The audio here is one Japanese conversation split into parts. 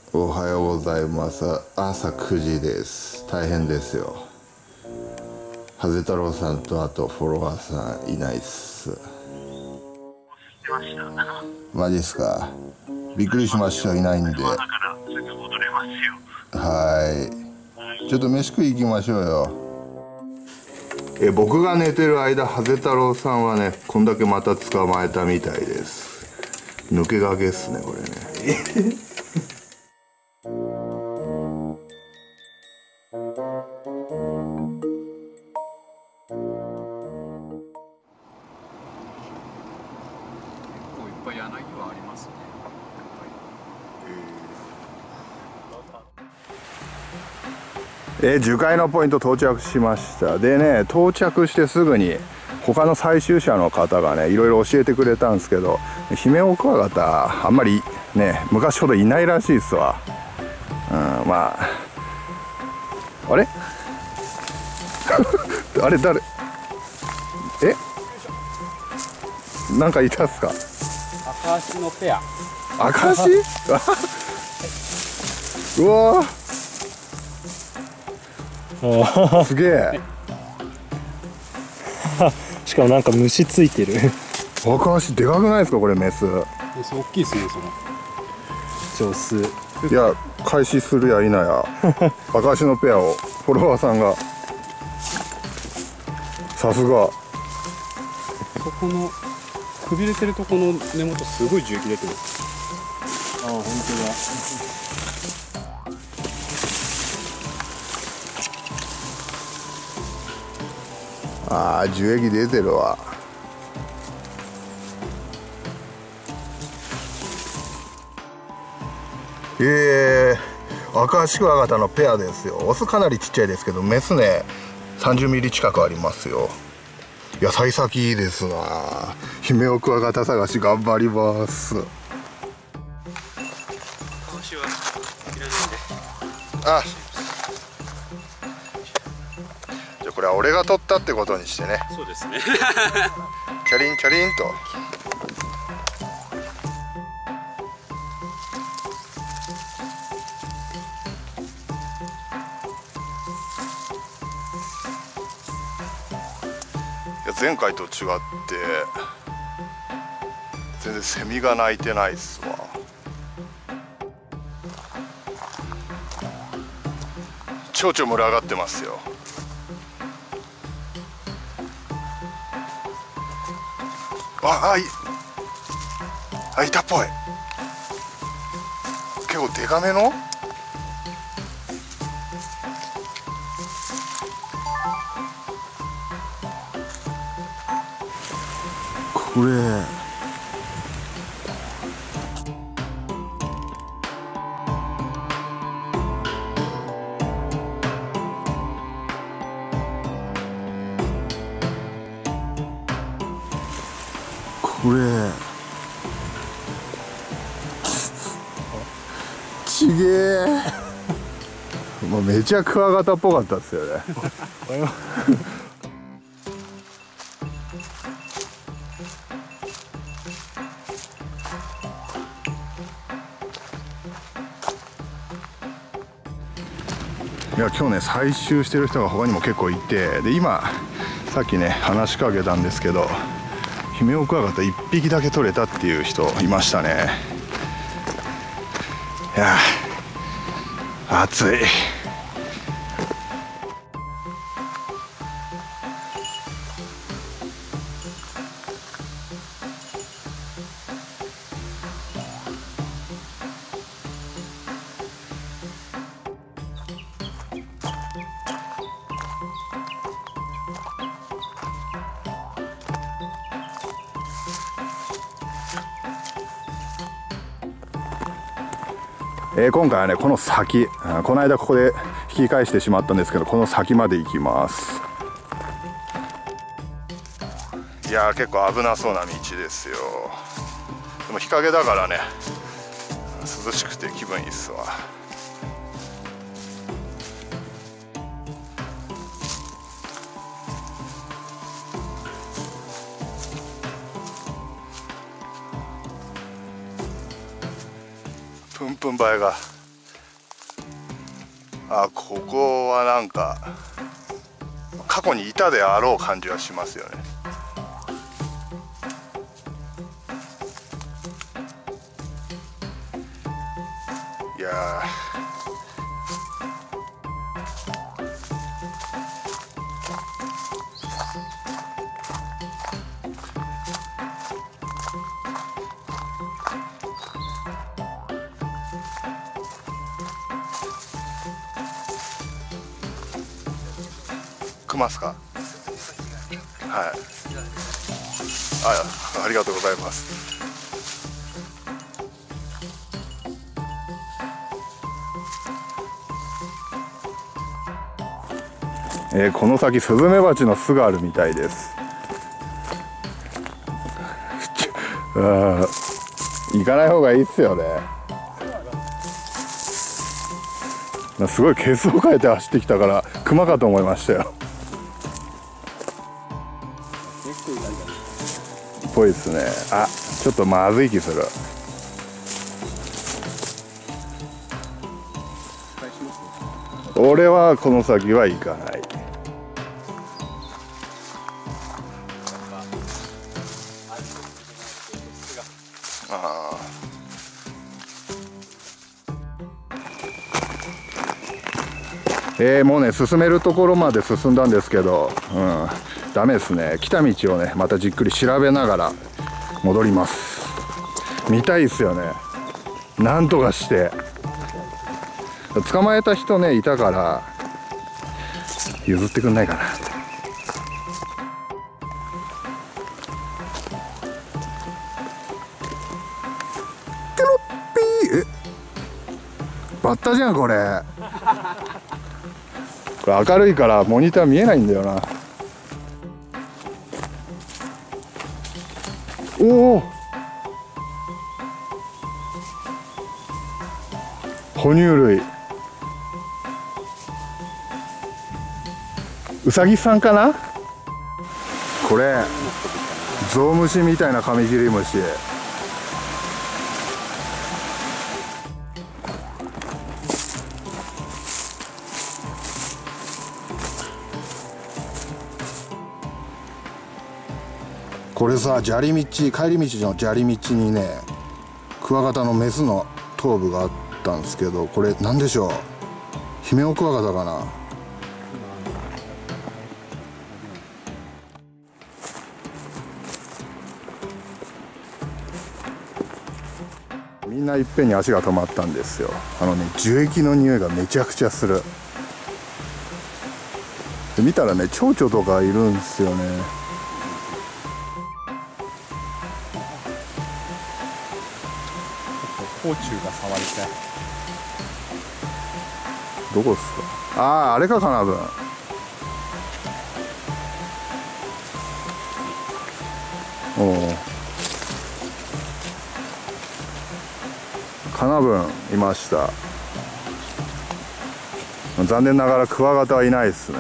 おはようございます。朝9時です。大変ですよ。ハゼ太郎さんとあとフォロワーさんいないっす。マジっすか。びっくりしました。いないんで。はい。ちょっと飯食い行きましょうよ。僕が寝てる間、ハゼ太郎さんはね、こんだけまた捕まえたみたいです。抜け駆けっすね、これね。樹海のポイント到着しました。でね、到着してすぐに他の採集者の方がねいろいろ教えてくれたんですけど、ヒメオクワガタあんまりね昔ほどいないらしいっすわ。まああれあれ誰なんかいたっすか。 アカシのペア。 アカシうわすげえしかもなんか虫ついてる。 アカシでかくないですかこれ。メス大きいですねその。上手。 いや開始するや否やアカシのペアをフォロワーさんがさすが。 ここのくびれてるとこの根元すごい樹液出てます。ああ本当だ。ああ樹液出てるわ。アカシクワガタのペアですよ。オスかなりちっちゃいですけどメスね30ミリ近くありますよ。いや幸先いいですな。ヒメオクワガタ探し頑張ります。あ、じゃあこれは俺が取ったってことにしてね。 そうですね。 チャリンチャリンと。前回と違って全然セミが鳴いてないっすわ。蝶々群がってますよ。いたっぽい。結構デカめの。これちげえ。もうめちゃクワガタっぽかったっすよね。いや今日ね採集してる人が他にも結構いて、で今さっきね話しかけたんですけどヒメオクワガタ1匹だけ取れたっていう人いましたね。いや暑い。今回はねこの先、この間ここで引き返してしまったんですけどこの先まで行きます。いやー結構危なそうな道ですよ。でも日陰だからね涼しくて気分いいっすわ。プンプン映えがあ、ここはなんか過去にいたであろう感じはしますよね。いや来ますか。はい。ありがとうございます。この先スズメバチの巣があるみたいです。行かない方がいいっすよね。すごいケツを変えて走ってきたからクマかと思いましたよ。ぽいですね。あ、ちょっとまずい気する。俺はこの先は行かない。もうね進めるところまで進んだんですけど、ダメですね。来た道をねまたじっくり調べながら戻ります。見たいですよね。なんとかして捕まえた人ねいたから譲ってくんないかな。テロッピー、バッタじゃんこれ。これ明るいからモニター見えないんだよな。おお、哺乳類。ウサギさんかな。これゾウムシみたいなカミキリムシ。これさ、砂利道、帰り道の砂利道にねクワガタのメスの頭部があったんですけど、これ何でしょう。ヒメオクワガタかな。みんないっぺんに足が止まったんですよ。樹液の匂いがめちゃくちゃする。で見たらね蝶々とかいるんですよね。 甲虫が触りたい。 どこっすか。ああ、あれか、カナブン。おお、カナブンいました。残念ながらクワガタはいないですね。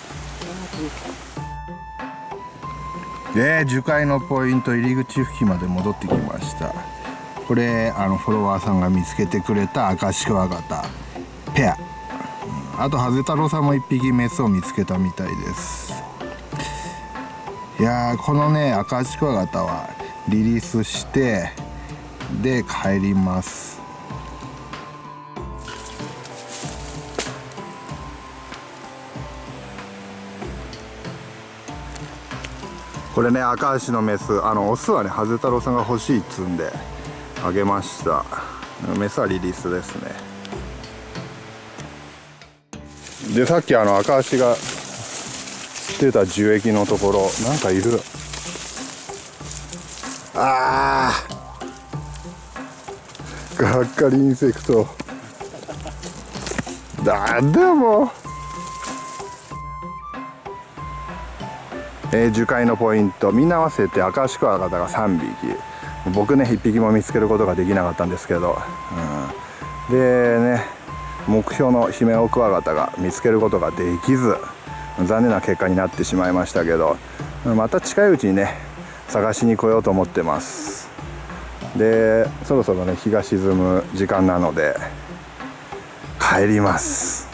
樹海のポイント入り口付近まで戻ってきました。これフォロワーさんが見つけてくれたアカシクワガタペア、あとハゼ太郎さんも1匹メスを見つけたみたいです。いやー、このねアカシクワガタはリリースしてで帰ります。これねアカアシのメス、オスはねハゼ太郎さんが欲しいっつうんであげました。メスはリリースですね。でさっきアカアシがしてた樹液のところなんかいる。あー、がっかりインセクト。なんだもう。樹海のポイントみんな合わせてアカアシクワガタが3匹、僕ね1匹も見つけることができなかったんですけど、でね目標のヒメオクワガタが見つけることができず残念な結果になってしまいましたけど、また近いうちにね探しに来ようと思ってます。でそろそろね日が沈む時間なので帰ります。